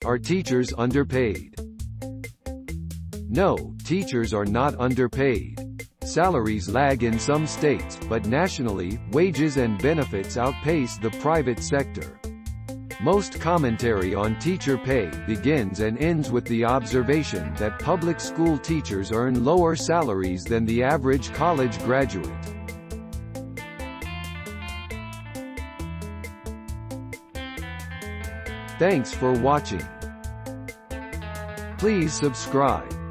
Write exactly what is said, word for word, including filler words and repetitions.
Are teachers underpaid? No, teachers are not underpaid. Salaries lag in some states, but nationally, wages and benefits outpace the private sector. Most commentary on teacher pay begins and ends with the observation that public school teachers earn lower salaries than the average college graduate. Thanks for watching. Please subscribe.